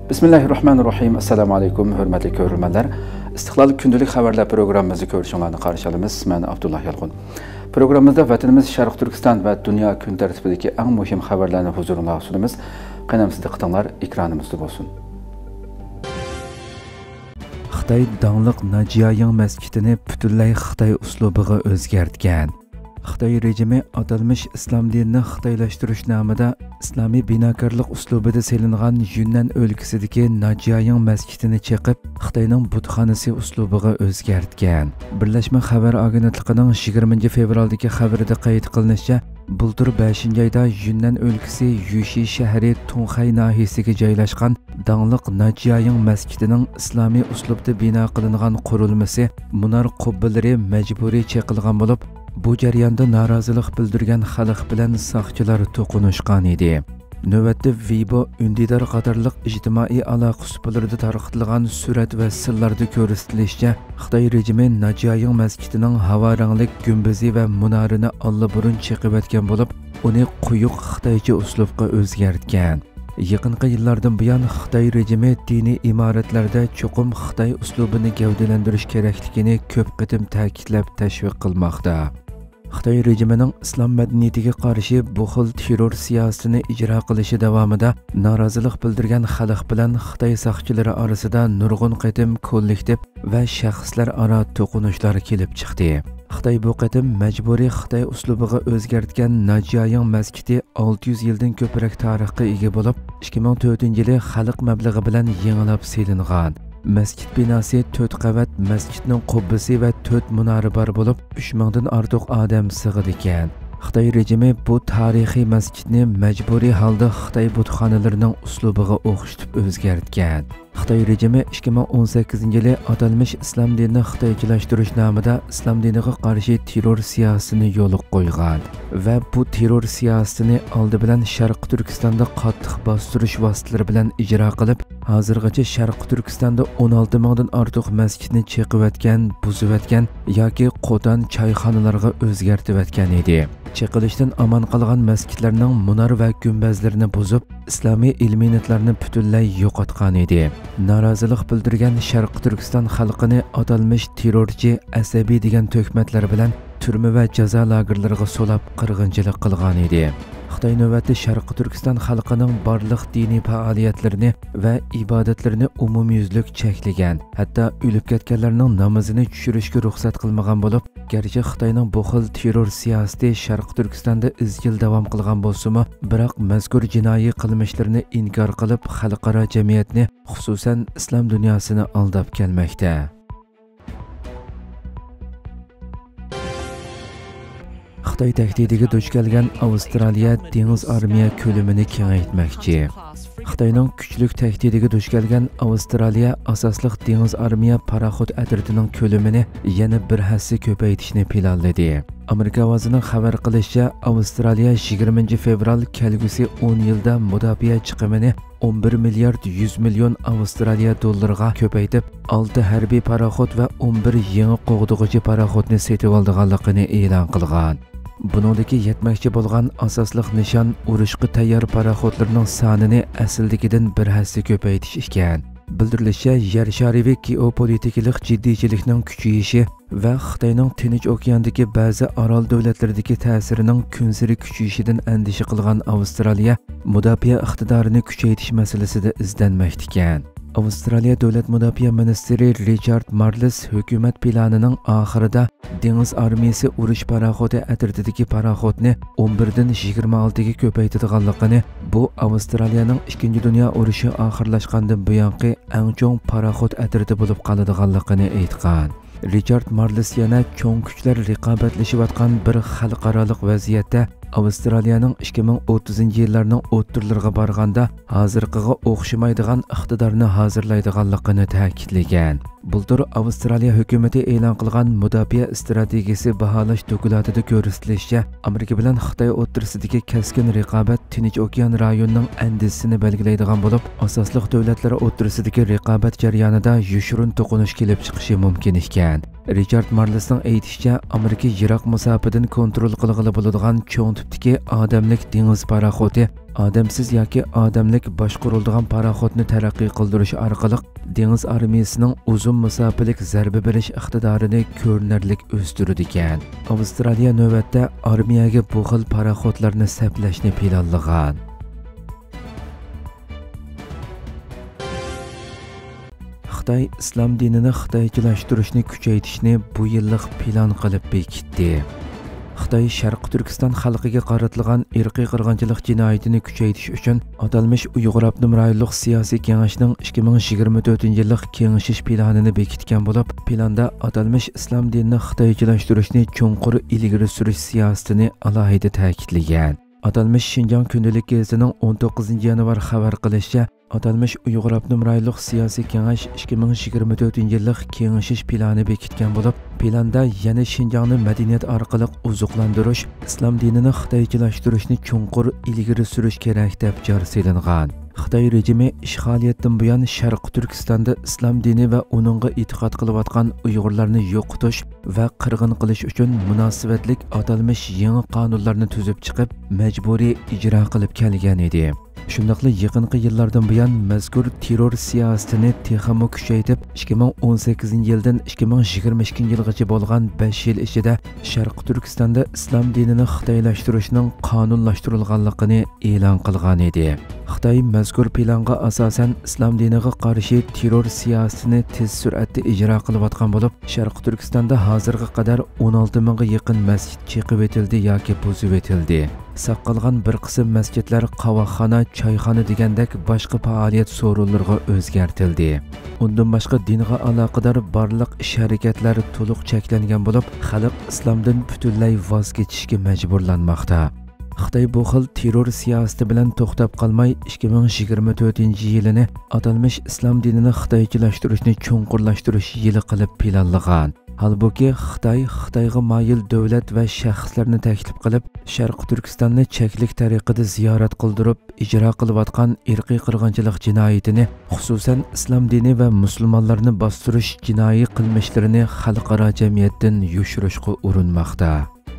Bismillahirrahmanirrahim. Assalamu alaykum, hörmətli görürmənlər. İstiqlal gündəlik xəbərlər proqramımızı görüşünlərlə qarşılayırıq. Mən Abdullah Yalğun. Proqramımızda vətənimiz Şərq Türkistan və dünya gün tərtibindəki ən mühim xəbərlərini huzuruna sunumuz. Qənəmsiz diqqətinizlər ekranımızda olsun. Xitay dağlıq Najiaying məscidini bütünlüy Xitay uslubiga o'zgartgan. Xitay rejimi atalmış İslam dinini xitaylashtirish nomida islomiy binokorlik uslubida selingan Yunnan o'lkasidagi Najiaying masjidini chaqib, Xitoyning butxonasi uslubiga o'zgartgan. Birlashma xabar agentligining 20 fevraldagi xabarida qayd qilinishicha, bultur 5-oyda Yunnan o'lkasi Yushi shahri Tunxay nahiyasiga joylashgan dağlıq Najiaying masjidining islomiy uslubda bino qilingan qurilmasi munar qubbelari majburiy chaqilgan bo'lib, bu jarayonda norozilik bildirgan xalq bilan soqchilar to'qinishgan edi. Navbatda Weibo, Undidar qatorliq ijtimoiy aloqa uslularida tarqatilgan surat va sillarda ko'rsatilishicha, Xitoy rejimi Najiaying masjidining havo rangli gumbazi va munorini allaburun chaqib o'tgan bo'lib, uni quyuq xitoycha uslubga o'zgartgan. Yaqinqi yillardan buyon Xitoy rejimi diniy imoratlarda cho'qim Xitoy uslubini gavdalantirish kerakligini ko'p qatim ta'kidlab tashviq qilmoqda. Xitoy rejimining islom madaniyatiga qarshi bu xil terror siyosatini ijro qilishi davomida norozilik bildirgan xalq bilan Xitoy soqchilari orasida nurg'un qatim kollektiv va shaxslar aro to'qinishlar kelib chiqdi. Xitoy bu qatim majburiy Xitoy uslubiga o'zgartgan Najiaying masjidi 600 yildan ko'proq tarixga ega bo'lib, 2004-yili xalq mablag'i bilan yangilab selingan. Masjid binosi 4 qavat, masjidning qubbasi va 4 munori bor bo'lib, 3000 dan ortiq odam sig'adi ekan. Xitoy rejimi bu tarixiy masjidni majburiy holda Xitoy butxonalarining uslubiga o'xshatib o'zgartgan. Xitoy rejimi 2018-yili atalmış islom dinini xitoychilashtirish nomida islom diniga qarshi terror siyosatini yo'lga qo'ygan va bu terror siyosatini oldi bilan Sharq Turkistonda qattiq bostirish vositalari bilan ijro qilib, hozirgacha Sharq Turkistonda 16 mingdan ortiq masjidni chaqib o'tgan, buzib o'tgan yoki qo'dan choyxonalarga o'zgartib o'tgan edi. Chaqilishdan aman qolgan masjidlarning munar va gumbazlarini buzib, islomiy ilminatlarni butunlay yo'qotgan edi. Norozilik bildirgan Sharq Turkiston xalqini atalmış terrorchi, asabiy degan tuhmatlar bilan turma va jazo lagerlariga solab qirg'inchilik qilgan edi. Xitoy navbatda Sharq Turkiston xalqining barliq diniy faoliyatlarini va ibodatlarini umumyuzlik cheklagan. Hatto o'lib ketganlarning namozini tushirishga ruxsat qilmagan bo'lib, garchi Xitoyning bu xil terror siyosati Sharq Turkistonda izchil davom qilgan bo'lsa-mu, biroq mazkur jinoiy qilmishlarni inkor qilib, xalqaro jamiyatni, xususan islom dunyosini aldab kelmoqda. Xitoy tahdidiga duch kelgan Avstraliya dengiz armiya ko'lamini kengaytmoqchi. Xitoyning kuchli tahdidiga duch kelgan Avstraliya asosliq dengiz armiya paraxod atritining ko'lamini yana bir hassa ko'paytirishni planladi. Amerika ovozining xabar qilishicha, Avstraliya 20 fevral kelgusi 10 yilda mudofaa chiqimini 11 milliard 100 million Avstraliya dollariga ko'paytib, 6 harbiy paraxod va 11 yangi qo'g'dug'ichi paraxodni sotib olganligini e'lon qilgan. Buningdagi yetmoqchi bo'lgan asosliq nishon urushga tayyor paraxodlarning sonini asldagidan bir hassa ko'paytirish ekan. Bildirilishicha, yer shariviy geopolitikalik jiddiychilikning kuchayishi va Xitoyning Tinch okeandagi ba'zi orol davlatlaridagi ta'sirining kunsiri kuchayishidan andisha qilgan Avstraliya mudofaa iqtidorini kuchaytirish masalasida izlanmoqda ekan. Avstraliya davlat mudofaa ministri Richard Marles hukumat planining oxirida dengiz armiyasi urush paraxodi atritidagi paraxodni 11 dan 26 ga ko'paytirganligini, bu Avstraliyaning 2 dunyo urushi oxirlashgandan buyongi eng chong paraxod atriti bo'lib qoladiganligini aytgan. Richard Marles yana cho'ng kuchlar raqobatlashayotgan bir xalqaroliq vaziyatda Avstraliyaning 2030-yillarning o'ttirlariga borganda hozirgiga o'xshamaydigan iqtidorni hozirlaydiganligini ta'kidlagan. Bultur Avstraliya hukumati e'lon qilgan mudofaa strategiyasi baholash dokladida ko'rsatilishicha, Amerika bilan Xitoy o'rtasidagi keskin raqobat Tinch okean rayonining andisini belgilaydigan bo'lib, asosliq davlatlar o'rtasidagi raqobat jarayonida yushurun to'qinish kelib chiqishi mumkin ekan. Richard Marlesning aytishicha, Amerika yiroq masofadan kontrol qilg'ili bo'ladigan cho'ng tipdagi odamlik dengiz paraxoti odamsiz yoki odamlik boshqariladigan paraxotni taraqqiy qildirish orqali dengiz armiyasining uzun masofalik zarba berish iqtidorini ko'rinarli o'stirdi ekan. Avstraliya navbatda armiyaga bu xil paraxotlarni saplashni planlagan. Xitoy islom dinini xitoychilashtirishni kuchaytirishni bu yillik plan qilib bekitdi. Xitoy Sharq Turkiston xalqiga qaratilgan irqiy qirg'inchilik jinoyatini kuchaytirish uchun atalmish Uyg'ur Abnum rayonlik siyosiy kengashining 2024-yillik kengashish planini bekitgan bo'lib, planda atalmish islom dinini xitoychilashtirishni cho'nqur ilgari surish siyosatini alohida ta'kidlagan. Atalmish Şinjan Kundalik gazetining 19-yanvar xabar qilishicha, atalmish Uyg'ur Abnum rayonlik siyosiy kengash 2024-yillik kengashish plani bekitgan bo'lib, planda yana Şinjanni madaniyat orqali oziqlantirish, islom dinini xitoychilashtirishni cho'nqur ilgari surish kerak deb joriy Xitoy rejimi ishg'oliyatdan buyon Sharq Turkistonda islom dini va uningga e'tiqod qilayotgan Uyg'urlarni yo'qotish va qirg'in qilish uchun munosabatlik atalmish yangi qonunlarni tuzib chiqib, majburiy ijro qilib kelgan edi. Shundaqla yaqinqi yillardan buyon mazkur terror siyosatini texmo kuchaytirib, 2018-yildan 2022-yilgacha bo'lgan 5 yil ichida Sharq Turkistonda islom dinini xitoylashtirishning qonunlashtirilganligini e'lon qilgan edi. Xitoy mazkur planga asosan islom diniga qarshi terror siyosatini tez sur'atda ijro qilayotgan bo'lib, Sharq Turkistonda hozirga qadar 16 mingga yaqin masjid chiqib etildi yoki buzib etildi. Saqlangan bir qism masjidlar qavoxona, choyxona degandek boshqa faoliyat so'rinlariga o'zgartirildi. Undan boshqa dinga aloqador barliq ish-harakatlar to'liq cheklangan bo'lib, xalq islomdan butunlay voz kechishga majburlanmoqda. Xitoy bu xil terror siyosati bilan to'xtab qolmay 2024-yilini atalmish islom dinini xitoychilashtirishni cho'nqurlashtirish yili qilib planlagan. Halbuki Xitoyga moyil davlat va shaxslarni taklif qilib, Sharq Turkistonni cheklik tariqada ziyorat qildirib, ijro qilayotgan irqiy qirg'inchilik jinoyatini, xususan islom dini va musulmonlarni bostirish jinoiy qilmishlarini xalqaro jamiyatdan yushirishga urinmoqda.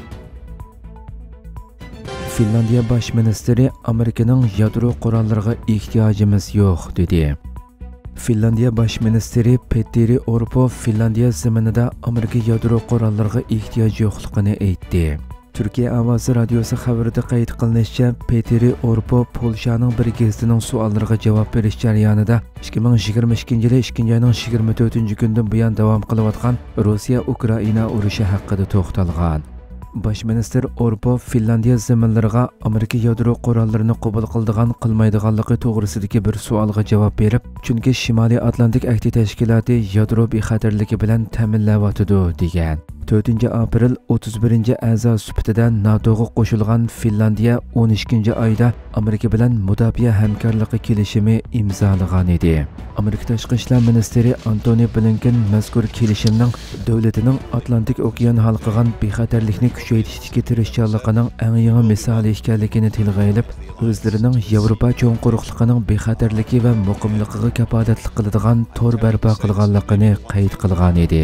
Finlandiya bosh ministri Amerikaning yadro qurollariga ehtiyojimiz yo'q dedi. Finlandiya bosh ministri Petteri Orpo Finlandiya zaminida Amerika yadro qurollariga ehtiyoj yo'qligini aytdi. Turkiya ovozi radiosi xabarida qayd qilinishicha, Petteri Orpo Polshaning bir gazetining savollariga javob berish jarayonida 2022-yil 2-oyning 24-kundan buyon davom qilayotgan Rossiya-Ukraina urushi haqida to'xtalgan. Bosh minister Orpo Finlandiya zaminlariga Amerika yadro qurollarini qabul qilmaydiganligi to'g'risidagi bir savolga javob berib, chunki Shimoliy Atlantik ahdi tashkiloti yadro bexatarligi bilan ta'minlayotidi degan. 4-aprel 31-a'zo sifatida NATOga qo'shilgan Finlandiya 12-oyda Amerika bilan mudofaa hamkorligi kelishimi imzolagan edi. Amerika tashqi ishlar ministri Antony Blinken mazkur kelishimning davlatining Atlantik okean halqigan bexatarlikni kuchaytirishga tirishchanligining eng yangi misoli ekanligini tilga olib, o'zlarining Yevropa cho'nquruqligining bexatarligi va muqimligiga kafolatlik qiladigan tor barpo qilganligini qayd qilgan edi.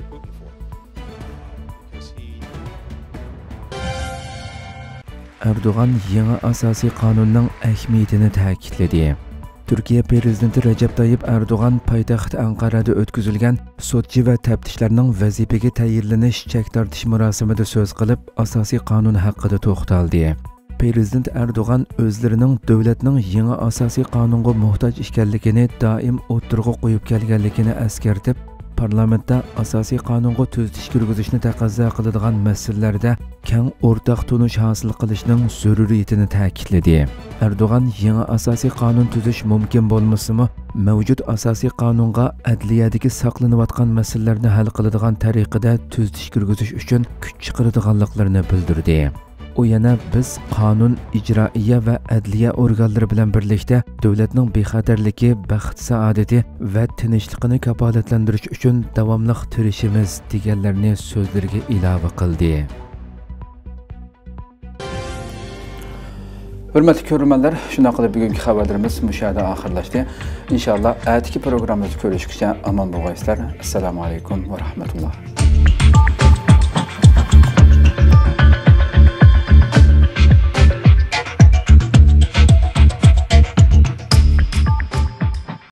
Erdoğan yangi asosiy qonunning ahamiyatini ta'kidladi. Turkiya prezidenti Recep Tayyip Erdoğan poytaxt Anqarada o'tkazilgan sotchi va taftishlarning vazifaga tayinlanish chek tortish marosimida so'z qilib, asosiy qonun haqida to'xtaldi. Prezident Erdoğan o'zlarining davlatning yangi asosiy qonunga muhtoj ekanligini doim o'tirg'a qo'yib kelganligini eskartib, parlamentda asosiy qonunga tuzatish kirgizishni taqozo qiladigan masalalarda keng o'rtaq tunish hosil qilishning zaruriyatini ta'kidladi. Erdo'g'an yangi asosiy qonun tuzish mumkin bo'lmasa-mu, mavjud asosiy qonunga adliyadagi saqlanayotgan masalalarni hal qiladigan tariqada tuzatish kirgizish uchun kuch chiqaradiganliklarini bildirdi. O yana biz qonun, ijroiya va adliya organlari bilan birlikda davlatning bexatarligi, baxt saodati va tinchligini kafolatlantirish uchun davomli tirishimiz deganlarni so'zlariga ilova qildi. Hurmatli ko'ruvchilar, shunday qilib bugungi xabarlarimiz mushada oxirlashdi. Inshaalloh atigi programmamizni ko'rishgacha omon bo'linglar. Assalomu alaykum va rahmatulloh.